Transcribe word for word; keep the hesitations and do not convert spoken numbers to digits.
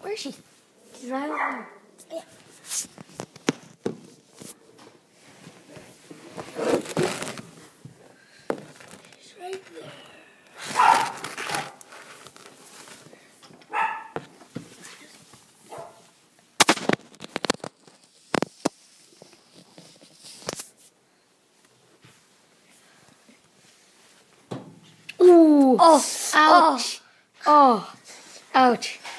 Where is she? She's right over there. Yeah. She's right there. Ooh. Oh, ouch. Oh, oh ouch.